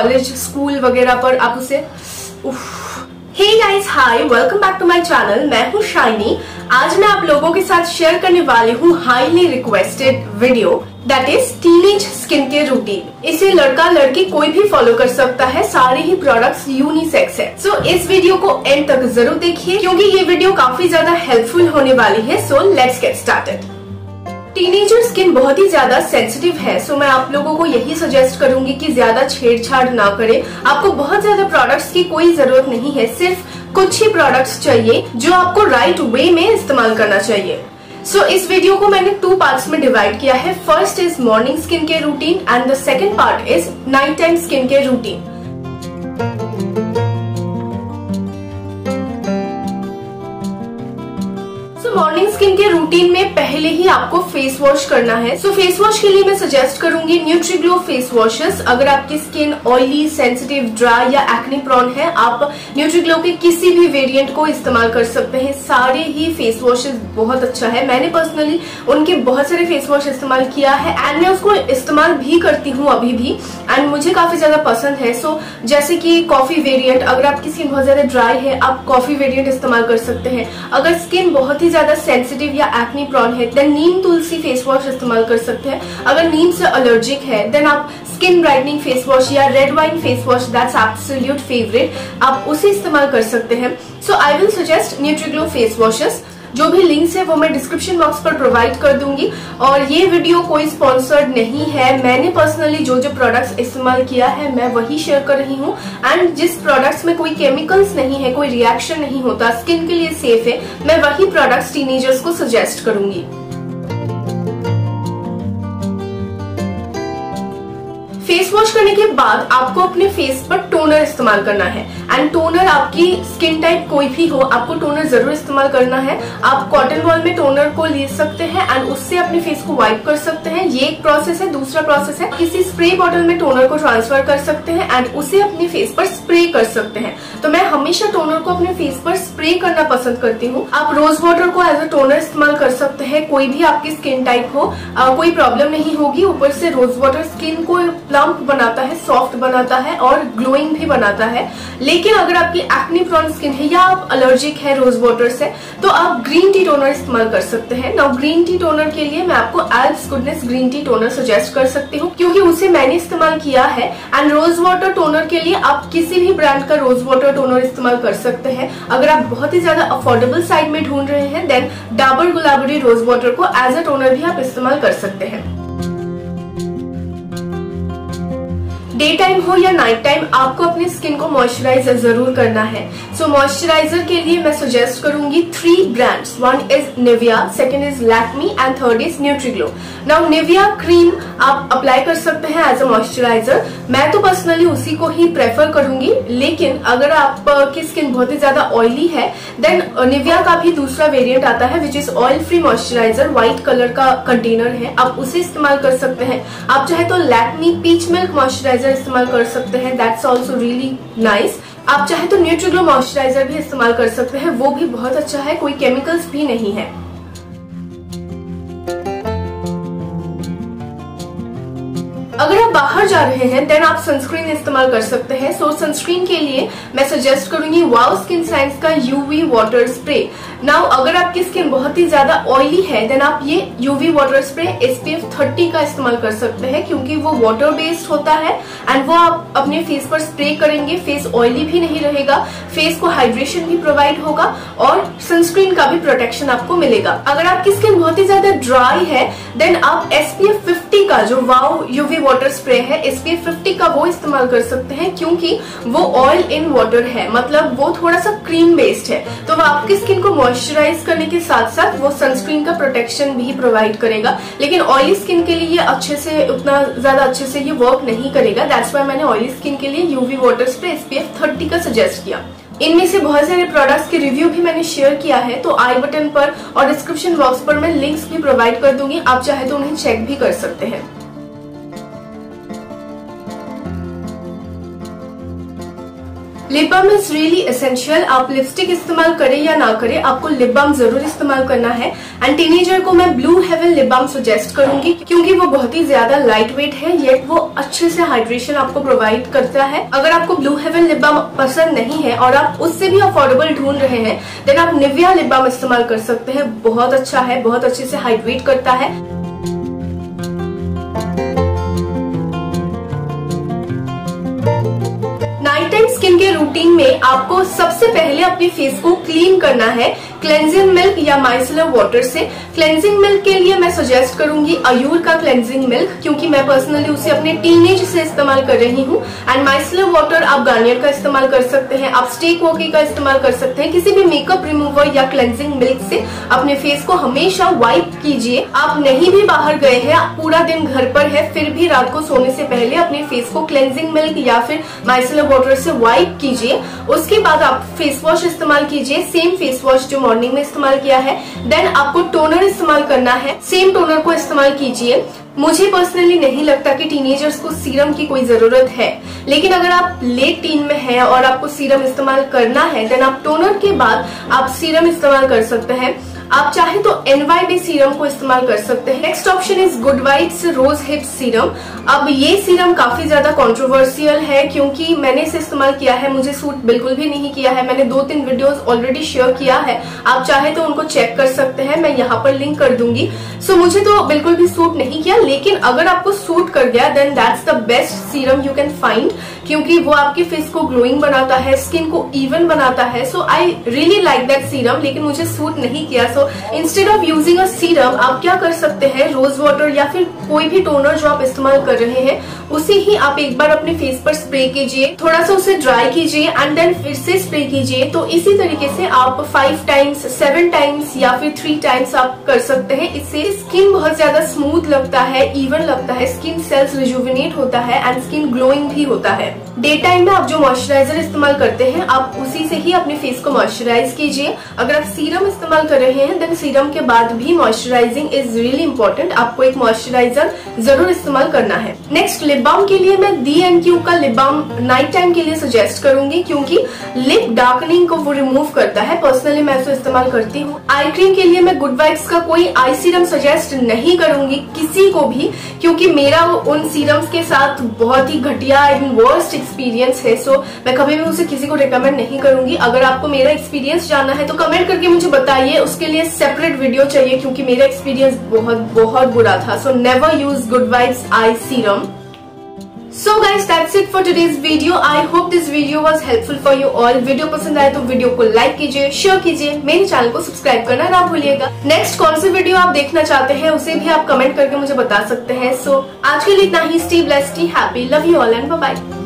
College school वगैरह पर आप उसे hey guys, hi, welcome back to my channel. मैं हूँ शाइनी। आज मैं आप लोगों के साथ शेयर करने वाली हूँ highly requested video, that is teenage skin care routine. इसे लड़का लड़की कोई भी फॉलो कर सकता है। सारे ही प्रोडक्ट्स यूनिसेक्स है। सो इस वीडियो को एंड तक जरूर देखिए क्योंकि ये वीडियो काफी ज्यादा हेल्पफुल होने वाली है। So let's get started. Teenager skin बहुत ही ज्यादा सेंसिटिव है, सो मैं आप लोगों को यही सजेस्ट करूंगी कि ज्यादा छेड़छाड़ ना करें। आपको बहुत ज्यादा प्रोडक्ट्स की कोई जरूरत नहीं है, सिर्फ कुछ ही प्रोडक्ट्स चाहिए जो आपको राइट वे में इस्तेमाल करना चाहिए। सो इस वीडियो को मैंने 2 पार्ट्स में डिवाइड किया है। First is morning skin care routine and the second part is night time skin care routine. Morning skin के रूटीन में पहले ही आपको फेस वॉश करना है। सो फेस वॉश के लिए मैं सजेस्ट करूंगी न्यूट्रीग्लो फेस वॉशेस। अगर आपकी स्किन ऑयली, सेंसिटिव, ड्राई या एक्ने प्रोन है, आप न्यूट्रीग्लो के किसी भी वेरिएंट को इस्तेमाल कर सकते हैं। सारे ही फेस वॉशेस बहुत अच्छा है। मैंने पर्सनली उनके बहुत सारे फेस वॉश इस्तेमाल किया है एंड मैं उसको इस्तेमाल भी करती हूँ अभी भी, एंड मुझे काफी ज्यादा पसंद है। सो जैसे कि कॉफी वेरिएंट, अगर आपकी स्किन बहुत ज्यादा ड्राई है, आप कॉफी वेरिएंट इस्तेमाल कर सकते हैं। अगर स्किन बहुत ही ज्यादा सेंसिटिव या एक्ने प्रोन है then neem tulsi face wash इस्तेमाल कर सकते हैं। अगर नीम से एलर्जिक है देन आप स्किन ब्राइटनिंग फेस वॉश या red wine face wash, that's absolute favourite, आप उसे इस्तेमाल कर सकते हैं। So I will suggest Nutriglow face washes. जो भी लिंक्स है वो मैं डिस्क्रिप्शन बॉक्स पर प्रोवाइड कर दूंगी। और ये वीडियो कोई स्पॉन्सर्ड नहीं है। मैंने पर्सनली जो जो प्रोडक्ट्स इस्तेमाल किया है मैं वही शेयर कर रही हूँ, एंड जिस प्रोडक्ट्स में कोई केमिकल्स नहीं है, कोई रिएक्शन नहीं होता, स्किन के लिए सेफ है, मैं वही प्रोडक्ट्स टीनेजर्स को सजेस्ट करूंगी। फेस वॉश करने के बाद आपको अपने फेस पर टोनर इस्तेमाल करना है, एंड टोनर आपकी स्किन टाइप कोई भी हो, आपको टोनर जरूर इस्तेमाल करना है। आप कॉटन बॉल में टोनर को ले सकते हैं एंड उससे अपने फेस को वाइप कर सकते हैं। ये एक प्रोसेस है। दूसरा प्रोसेस है किसी स्प्रे बॉटल में टोनर को ट्रांसफर कर सकते हैं एंड उसे अपने फेस पर स्प्रे कर सकते हैं। तो मैं हमेशा टोनर को अपने फेस पर स्प्रे करना पसंद करती हूँ। आप रोज वाटर को एज अ टोनर इस्तेमाल कर सकते हैं। कोई भी आपकी स्किन टाइप हो, कोई प्रॉब्लम नहीं होगी। ऊपर से रोज वाटर स्किन को प्लम्प बनाता है, सॉफ्ट बनाता है और ग्लोइंग भी बनाता है। लेकिन अगर आपकी एक्ने प्रोन स्किन है या आप एलर्जिक है रोज वाटर से, तो आप ग्रीन टी टोनर इस्तेमाल कर सकते हैं। नाउ ग्रीन टी टोनर के लिए मैं आपको Alps goodness green tea toner suggest कर सकती हूँ क्योंकि उसे मैंने इस्तेमाल किया है। एंड रोज वाटर टोनर के लिए आप किसी भी ब्रांड का रोज वाटर टोनर इस्तेमाल कर सकते हैं। अगर आप बहुत ही ज्यादा अफोर्डेबल साइड में ढूंढ रहे हैं then Dabur Gulabari rose water को एज अ टोनर भी आप इस्तेमाल कर सकते हैं। डे टाइम हो या नाइट टाइम आपको अपनी स्किन को मॉइस्चराइज जरूर करना है। सो मॉइस्चराइजर के लिए मैं सजेस्ट करूंगी 3 brands. One is Nivea, second is Lakme and third is Nutriglow. Now Nivea cream आप अप्लाई कर सकते हैं एज अ मॉइस्चराइजर। मैं तो पर्सनली उसी को ही प्रेफर करूंगी, लेकिन अगर आपकी स्किन बहुत ही ज्यादा ऑयली है देन निविया का भी दूसरा वेरिएंट आता है which is oil free moisturiser. White colour का कंटेनर है, आप उसे इस्तेमाल कर सकते हैं। आप चाहे तो लैक्मी पीच मिल्क मॉइस्चराइजर इस्तेमाल कर सकते हैं, दैट्स ऑल्सो रियली नाइस। आप चाहे तो न्यूट्रीग्लो मॉइस्चराइजर भी इस्तेमाल कर सकते हैं, वो भी बहुत अच्छा है, कोई केमिकल्स भी नहीं है। अगर आप बाहर जा रहे हैं देन आप सनस्क्रीन इस्तेमाल कर सकते हैं। सो सनस्क्रीन के लिए मैं सजेस्ट करूंगी वाओ स्किन साइंस का यूवी वाटर स्प्रे। नाउ अगर आपकी स्किन बहुत ही ज्यादा ऑयली है देन आप ये यूवी वाटर स्प्रे SPF 30 का इस्तेमाल कर सकते हैं क्योंकि वो वाटर बेस्ड होता है एंड वो आप अपने फेस पर स्प्रे करेंगे, फेस ऑयली भी नहीं रहेगा, फेस को हाइड्रेशन भी प्रोवाइड होगा और सनस्क्रीन का भी प्रोटेक्शन आपको मिलेगा। अगर आपकी स्किन बहुत ही ज्यादा ड्राई है देन आप SPF 50 का जो वाओ यूवी वाटर स्प्रे है SPF 50 का वो इस्तेमाल कर सकते हैं क्योंकि वो ऑयल इन वाटर है, मतलब वो थोड़ा सा क्रीम बेस्ड है। तो वो आपकी स्किन को मॉइस्चराइज करने के साथ साथ वो सनस्क्रीन का प्रोटेक्शन भी प्रोवाइड करेगा। लेकिन ऑयली स्किन के लिए ये अच्छे से, उतना ज्यादा अच्छे से ये वर्क नहीं करेगा। दैट्स व्हाई मैंने ऑयली स्किन के लिए यूवी वाटर स्प्रे SPF 30 का सजेस्ट किया। इनमें से बहुत सारे प्रोडक्ट्स के रिव्यू भी मैंने शेयर किया है, तो आई बटन पर और डिस्क्रिप्शन बॉक्स पर मैं लिंक्स भी प्रोवाइड कर दूंगी, आप चाहे तो उन्हें चेक भी कर सकते हैं। Lip balm is really essential. आप लिपस्टिक इस्तेमाल करें या ना करें, आपको लिप बाम जरूर इस्तेमाल करना है। एंड टीनेजर को मैं Blue Heaven lip balm suggest करूंगी क्योंकि वो बहुत ही ज्यादा लाइट वेट है, येट वो अच्छे से हाइड्रेशन आपको प्रोवाइड करता है। अगर आपको ब्लू हेवन लिप बाम पसंद नहीं है और आप उससे भी अफोर्डेबल ढूंढ रहे हैं, देन आप निविया लिप बाम इस्तेमाल कर सकते हैं। बहुत अच्छा है, बहुत अच्छे से हाइड्रेट करता है। नाइट टाइम स्किन के रूटीन में आपको सबसे पहले अपने फेस को क्लीन करना है क्लेंजिंग मिल्क या माइसेलर वाटर से। क्लेंजिंग मिल्क के लिए मैं सजेस्ट करूंगी अयूर का क्लेंजिंग मिल्क क्योंकि मैं पर्सनली उसे अपने टीनेज से इस्तेमाल कर रही हूँ। एंड माइसेलर वाटर आप गार्नियर का इस्तेमाल कर सकते हैं, आप स्टेक वॉकी का इस्तेमाल कर सकते हैं। किसी भी मेकअप रिमूवर या क्लेंजिंग मिल्क से अपने फेस को हमेशा वाइप कीजिए। आप नहीं भी बाहर गए हैं, पूरा दिन घर पर है, फिर भी रात को सोने से पहले अपने फेस को क्लेंजिंग मिल्क या फिर माइसेलर वाटर से वाइप कीजिए। उसके बाद आप फेस वॉश इस्तेमाल कीजिए, सेम फेस वॉश जो मॉर्निंग में इस्तेमाल किया है। देन आपको टोनर इस्तेमाल करना है, सेम टोनर को इस्तेमाल कीजिए। मुझे पर्सनली नहीं लगता कि टीनेजर्स को सीरम की कोई जरूरत है, लेकिन अगर आप लेट टीन में हैं और आपको सीरम इस्तेमाल करना है, देन आप टोनर के बाद आप सीरम इस्तेमाल कर सकते हैं। आप चाहे तो NYD सीरम को इस्तेमाल कर सकते हैं। Next option is good vibes rose hips serum. अब ये सीरम काफी ज्यादा कंट्रोवर्शियल है क्योंकि मैंने इसे इस्तेमाल किया है, मुझे सूट बिल्कुल भी नहीं किया है। मैंने 2-3 वीडियोस ऑलरेडी शेयर किया है, आप चाहे तो उनको चेक कर सकते हैं, मैं यहाँ पर लिंक कर दूंगी। सो मुझे तो बिल्कुल भी सूट नहीं किया, लेकिन अगर आपको सूट कर गया then that's the best serum you can find क्योंकि वो आपके फेस को ग्लोइंग बनाता है, स्किन को इवन बनाता है। So I really like that serum, लेकिन मुझे सूट नहीं किया। So instead of using a serum आप क्या कर सकते हैं, रोज वाटर या फिर कोई भी टोनर जो आप इस्तेमाल कर रहे हैं उसे ही आप एक बार अपने फेस पर स्प्रे कीजिए, थोड़ा सा उसे ड्राई कीजिए एंड देन फिर से स्प्रे कीजिए। तो इसी तरीके से आप 5 टाइम्स 7 टाइम्स या फिर 3 टाइम्स आप कर सकते हैं। इससे स्किन बहुत ज्यादा स्मूथ लगता है, इवन लगता है, स्किन सेल्स रिजुविनेट होता है एंड स्किन ग्लोइंग भी होता है। डे टाइम में आप जो मॉइस्चराइजर इस्तेमाल करते हैं आप उसी से ही अपने फेस को मॉइस्चराइज कीजिए। अगर आप सीरम इस्तेमाल कर रहे हैं देन सीरम के बाद भी मॉइस्चराइजिंग इज रियली इंपॉर्टेंट, आपको एक मॉइस्चराइजर जरूर इस्तेमाल करना है। नेक्स्ट लिप बाम के लिए मैं D&Q का लिप बाम नाइट टाइम के लिए सजेस्ट करूंगी क्योंकि लिप डार्कनिंग को वो रिमूव करता है। पर्सनली मैं इसे इस्तेमाल करती हूँ। आई क्रीम के लिए मैं गुड वाइब्स का कोई आई सीरम सजेस्ट नहीं करूंगी किसी को भी क्योंकि मेरा उन सीरम्स के साथ बहुत ही घटिया एंड वर्स्ट एक्सपीरियंस है। सो मैं कभी भी उसे किसी को रिकमेंड नहीं करूंगी। अगर आपको मेरा एक्सपीरियंस जानना है तो कमेंट करके मुझे बताइए, उसके लिए सेपरेट वीडियो चाहिए क्योंकि मेरा एक्सपीरियंस बहुत बुरा था। So never use good vibes I serum. So guys, that's it for today's video. I hope this video was helpful for you all. Video पसंद आए तो वीडियो को लाइक कीजिए, शेयर कीजिए, मेरे चैनल को सब्सक्राइब करना ना भूलिएगा। नेक्स्ट कौन सी वीडियो आप देखना चाहते हैं उसे भी आप कमेंट करके मुझे बता सकते हैं। सो आज के लिए इतना ही। Stay blessed, stay happy, love you all and bye bye.